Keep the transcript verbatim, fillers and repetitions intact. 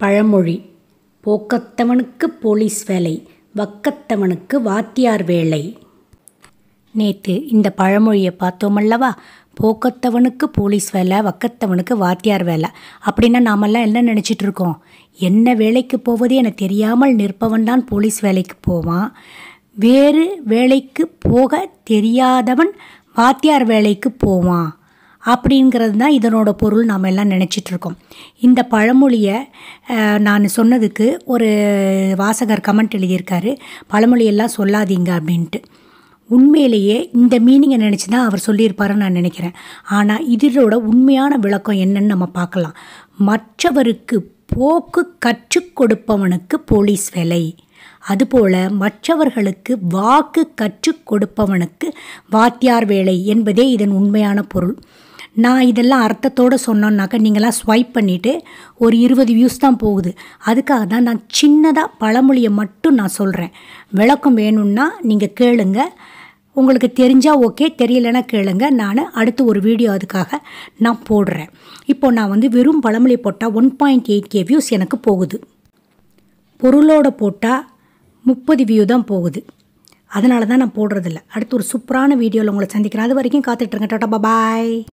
பழமொழி. போக்கத்தவனுக்கு போலீஸ் வேலை, வக்கத்தவனுக்கு வாத்தியார் வேலை. நேற்று இந்த பழமொழியை பார்த்தோமல்லவா? போக்கத்தவனுக்கு போலீஸ் வேலை, வக்கத்தவனுக்கு வாத்தியார் வேலை. அப்படின்னா நாமெல்லாம் என்ன நினச்சிட்டு இருக்கோம்? என்ன வேலைக்கு போவது என தெரியாமல் நிற்பவன் தான் போலீஸ் வேலைக்கு போவான். வேறு வேலைக்கு போக தெரியாதவன் வாத்தியார் வேலைக்கு போவான் அப்படிங்கிறது தான் இதனோட பொருள். நாம் எல்லாம் நினச்சிட்ருக்கோம். இந்த பழமொழியை நான் சொன்னதுக்கு ஒரு வாசகர் கமெண்ட் எழுதியிருக்காரு, பழமொழியெல்லாம் சொல்லாதீங்க அப்படின்ட்டு. உண்மையிலேயே இந்த மீனிங்கை நினச்சி தான் அவர் சொல்லியிருப்பாருன்னு நான் நினைக்கிறேன். ஆனால் இதோட உண்மையான விளக்கம் என்னன்னு நம்ம பார்க்கலாம். மற்றவருக்கு போக்கு கற்றுக் கொடுப்பவனுக்கு போலீஸ் வேலை, அதுபோல் மற்றவர்களுக்கு வாக்கு கற்றுக் கொடுப்பவனுக்கு வாத்தியார் வேலை என்பதே இதன் உண்மையான பொருள். நான் இதெல்லாம் அர்த்தத்தோடு சொன்னோன்னாக்கா நீங்களாம் ஸ்வைப் பண்ணிவிட்டு ஒரு இருபது வியூஸ் தான் போகுது. அதுக்காக தான் நான் சின்னதாக பழமொழியை மட்டும் நான் சொல்கிறேன். விளக்கம் வேணும்னா நீங்கள் கேளுங்க, உங்களுக்கு தெரிஞ்சால் ஓகே, தெரியலைன்னா கேளுங்க. நான் அடுத்து ஒரு வீடியோ அதுக்காக நான் போடுறேன். இப்போது நான் வந்து வெறும் பழமொழி போட்டால் one point eight K views எனக்கு போகுது. பொருளோடு போட்டால் முப்பது வியூ தான் போகுது. அதனால தான் நான் போடுறதில்ல. அடுத்து ஒரு சூப்பரான வீடியோவில் உங்களை சந்திக்கிறேன். அது வரைக்கும் காத்துட்ருங்க. டாடா பாய்.